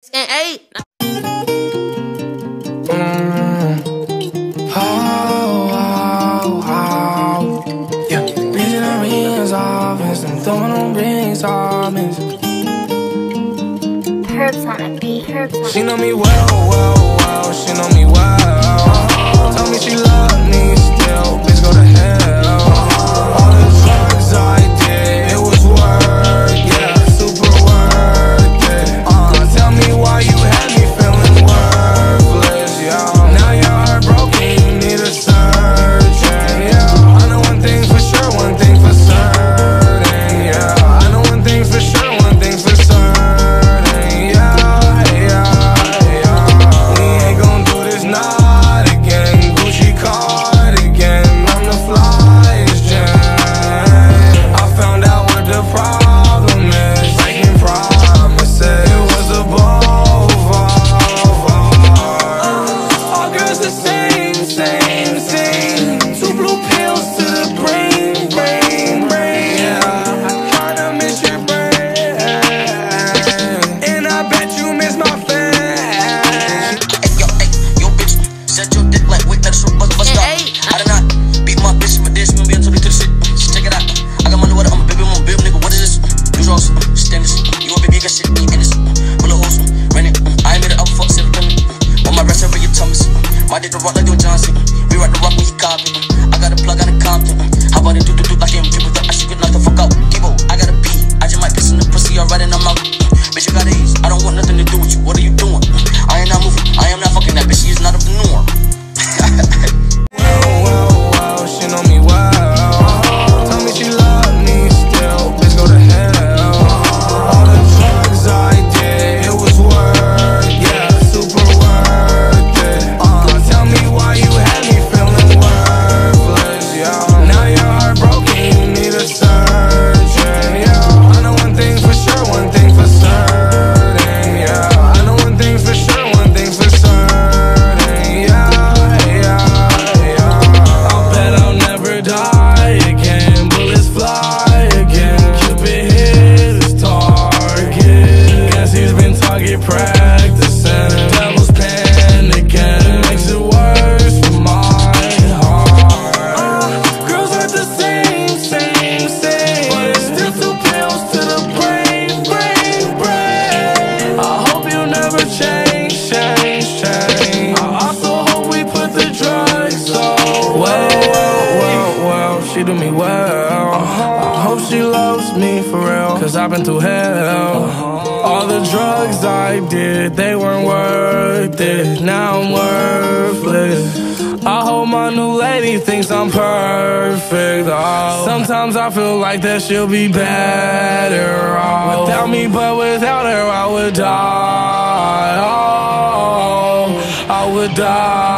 Hey. Yeah, bitch in the rings off, and throwing on rings off. Herbs on a beat. She know me well, she know me well. Tell me she love me still, bitch go to hell. All the drugs I did, it was worth, yeah, super worth it. Tell me why you had me feeling worthless, yeah. Now you're heartbroken, you need a surgeon, yeah. I know one thing for sure, one thing for certain, yeah. I know one thing for sure, one thing for certain, yeah. We ain't gon' do this not again. Gucci cardigan, I'm the flyest gem. I found out what the problem is. Breaking promises, it was a boulevard. All girls the same. Two blue pills to the brain, yeah. I kinda miss your brain, and I bet you miss my face. Yo, bitch, set your dick like wait, that's so bust up. I did not beat my bitch for this, me until they took shit. Check it out. I got money with it, I'm a big nigga. What is this? New draws, stainless. You a baby, got shit in this. Bullet holes, ran it. I ain't made it up, fuck 7 minutes. On my rest, I read your Thomas. My dick the rock like Don Johnson. We rock the rock when he copy. I got a plug on the Compton. How about it do like him? Keep with that, I should get knocked the fuck out. Debo, I got a pee. I just might piss in the pussy, alright, and I'm out. Bitch, you got ease. I don't want nothing to do with you. What are you doing? I ain't not moving. I am not fucking that bitch. She is not of the norm. Well, she know me well. Tell me she love me still, bitch go to hell. All the drugs I did, it was worth, yeah, super worth it. Tell me why you had me feeling worthless, yeah. Now you're heartbroken, you need a surgeon, yeah. I know one thing for sure, one thing for certain, yeah. I know one thing for sure, one thing for certain, yeah. I'll bet I'll never die again. Bullets fly again. Cupid hit his target. Guess he's been target practicing. Devil's panicking. Makes it worse for my heart. Girls are the same. But it's still 2 pills to the brain. I hope you never change. I also hope we put the drugs on. Well, she do me well. I hope she loves me for real, cause I've been through hell. All the drugs I did, they weren't worth it. Now I'm worthless. I hope my new lady thinks I'm perfect. Sometimes I feel like that she'll be better off without me, but without her I would die. I would die.